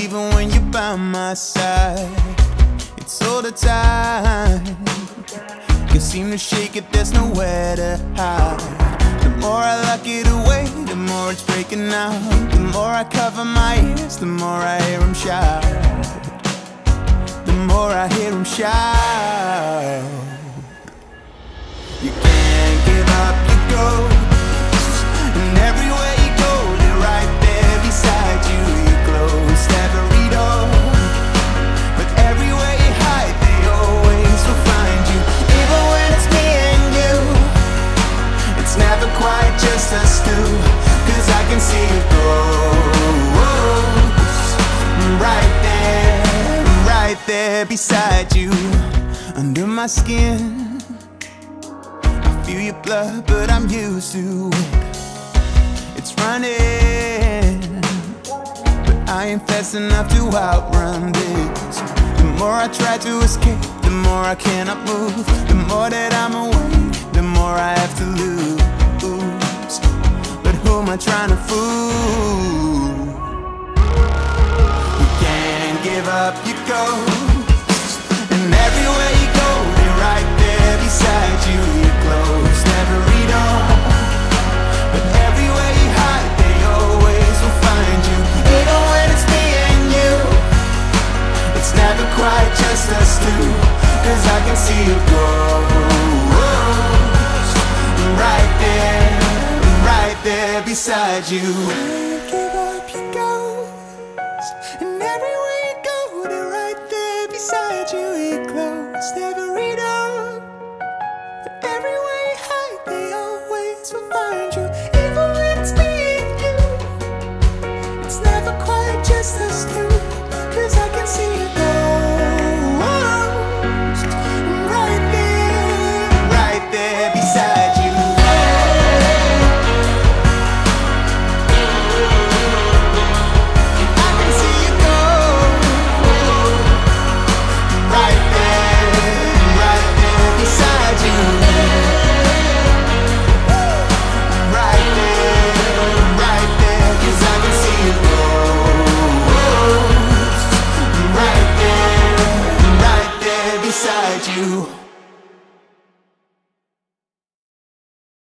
even when you're by my side. It's all the time. You seem to shake it, there's nowhere to hide. The more I lock it away, the more it's breaking out. The more I cover my ears, the more I hear him shout. The more I hear him shout. You can't give up your ghost, and everywhere you go, they're right there beside you. You're close to every door, but everywhere you hide, they always will find you. Even when it's me and you, it's never quite just us two, 'cause I can see you close, right there beside you. Under my skin, feel your blood, but I'm used to it. It's running, but I ain't fast enough to outrun this. The more I try to escape, the more I cannot move. The more that I'm awake, the more I have to lose. But who am I trying to fool? You can't give up your ghost, and everywhere you go, they're right there beside you. You're close to every door, but everywhere you hide, they always will find you. Even when it's me and you, it's never quite just us two, 'cause I can see you close, right there beside you.